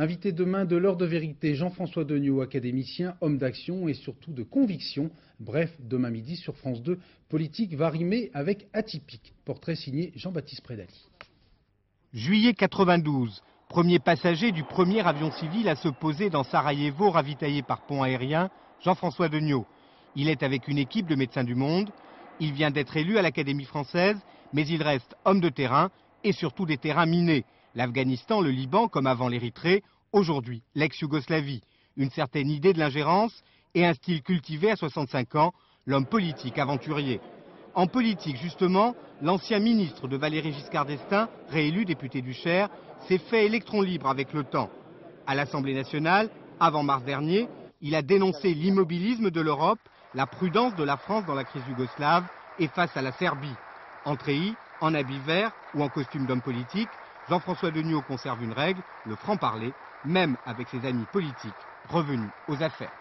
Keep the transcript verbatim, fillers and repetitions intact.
Invité demain de l'heure de vérité, Jean-François Degnaud, académicien, homme d'action et surtout de conviction. Bref, demain midi sur France deux, politique va rimer avec atypique. Portrait signé Jean-Baptiste Prédali. Juillet quatre-vingt-douze, premier passager du premier avion civil à se poser dans Sarajevo, ravitaillé par pont aérien, Jean-François Degnaud. Il est avec une équipe de médecins du monde. Il vient d'être élu à l'Académie française, mais il reste homme de terrain et surtout des terrains minés. L'Afghanistan, le Liban, comme avant l'Érythrée, aujourd'hui l'ex-Yougoslavie. Une certaine idée de l'ingérence et un style cultivé à soixante-cinq ans, l'homme politique aventurier. En politique, justement, l'ancien ministre de Valéry Giscard d'Estaing, réélu député du Cher, s'est fait électron libre avec le temps. À l'Assemblée nationale, avant mars dernier, il a dénoncé l'immobilisme de l'Europe, la prudence de la France dans la crise yougoslave et face à la Serbie. En treillis, en habit vert ou en costume d'homme politique, Jean-François Degnaud conserve une règle, le franc-parler, même avec ses amis politiques revenus aux affaires.